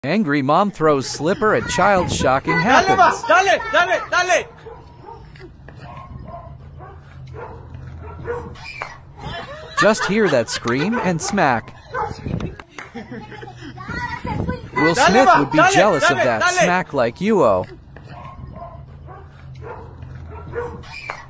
Angry mom throws slipper at child. Shocking happens. Dale, dale, dale. Just hear that scream and smack. Will Smith would be jealous of that smack like you.